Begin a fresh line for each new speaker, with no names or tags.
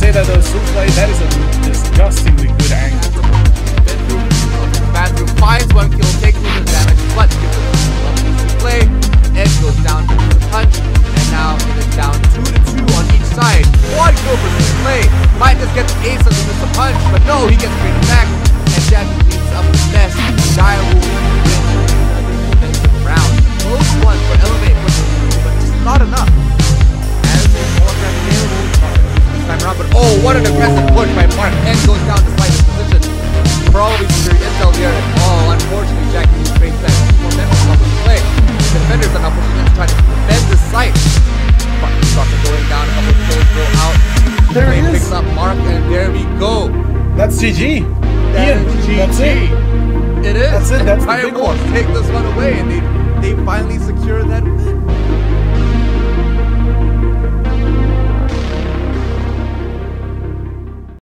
say that the souffle, that is a disgustingly good angle.
Bathroom finds 1 kill, takes a little damage, but gives it a play. Edge goes down to the punch, and now it is down 2-2 on each side. 1 kill for souffle. Might just get the ace of the punch, but no, he gets straight back, and Jackie cleans up the mess. Dire will win the defensive round. Close one for Elevate, but it's not enough. As a more available this time around, but oh, what an aggressive push by Mark. N goes down to fight his position. Probably securing intel there. Oh, unfortunately, Jackie will face that momentum of the play. The defenders are now pushing in to try to defend the site. But shots are going down, a couple of kills go out.
There it is.
Picks up Mark, and there we go.
That's GG.
That is GG.
That's it.
It is.
That's it. That's the big
Wolves
one.
take this one away, and they finally secure that win.